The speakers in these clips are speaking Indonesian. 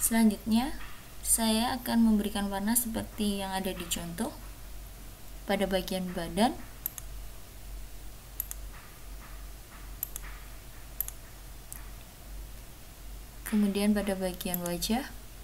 Selanjutnya, saya akan memberikan warna seperti yang ada di contoh pada bagian badan, kemudian pada bagian wajah,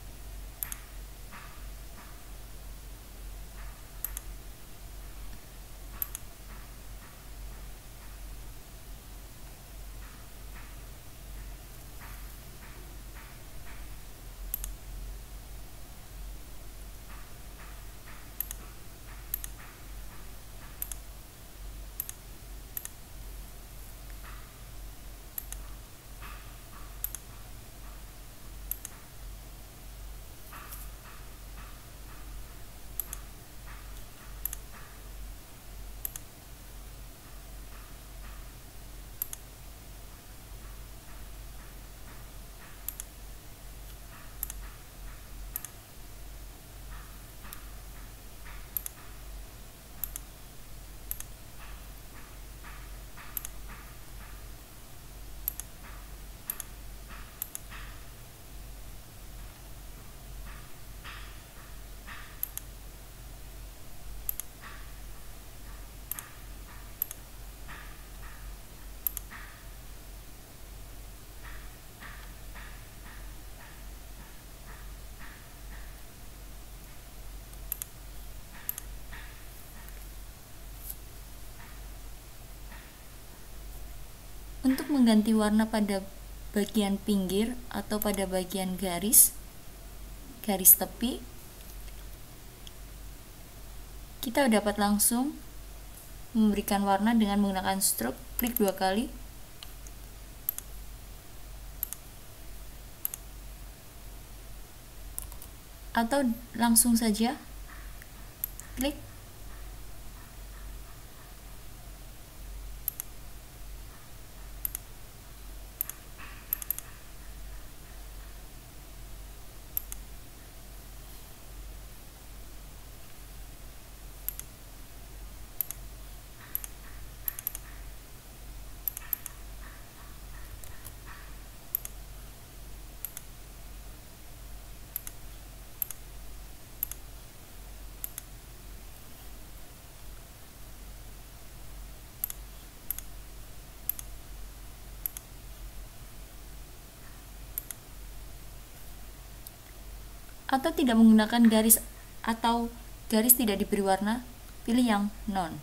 untuk mengganti warna pada bagian pinggir atau pada bagian garis tepi, kita dapat langsung memberikan warna dengan menggunakan stroke, klik 2 kali, atau langsung saja klik atau tidak menggunakan garis atau garis tidak diberi warna, pilih yang non.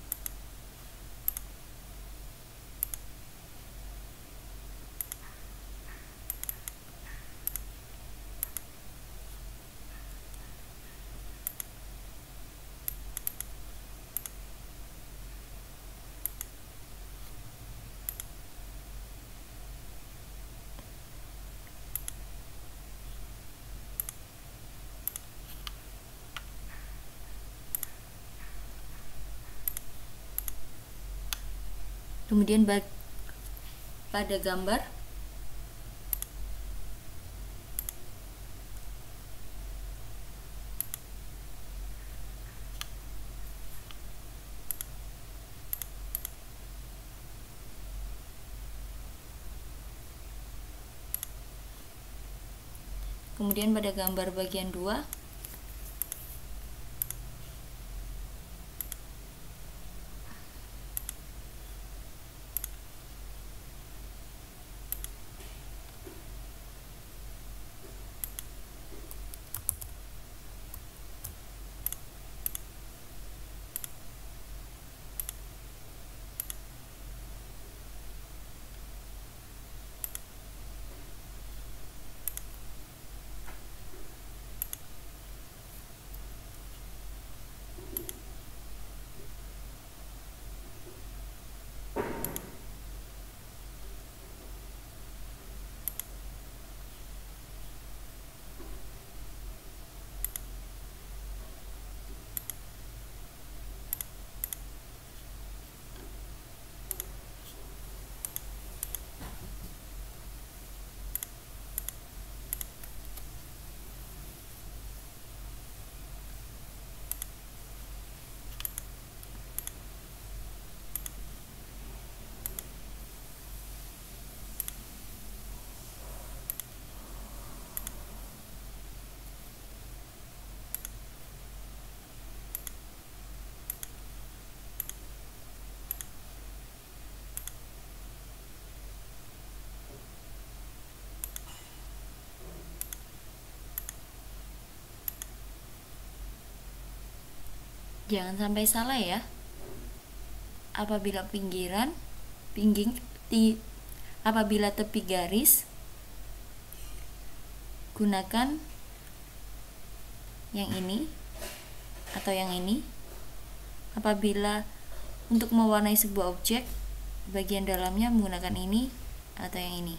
Kemudian pada gambar, kemudian pada gambar bagian 2, Jangan sampai salah ya. Apabila apabila tepi garis, gunakan yang ini atau yang ini. Apabila untuk mewarnai sebuah objek, bagian dalamnya menggunakan ini atau yang ini.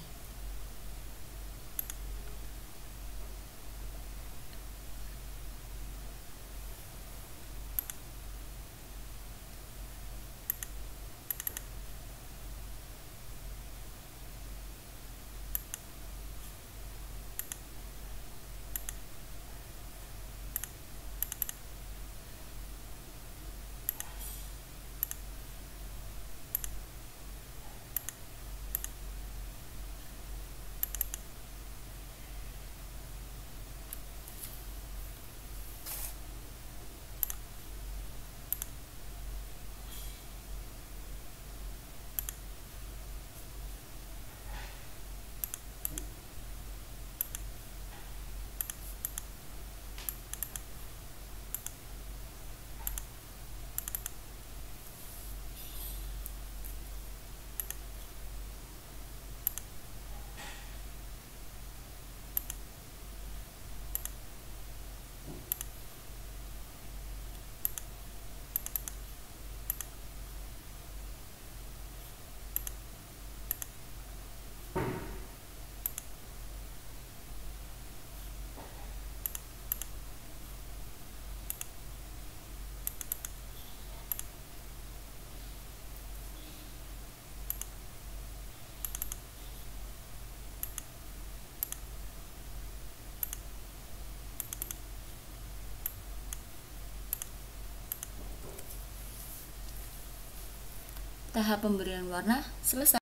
Tahap pemberian warna selesai.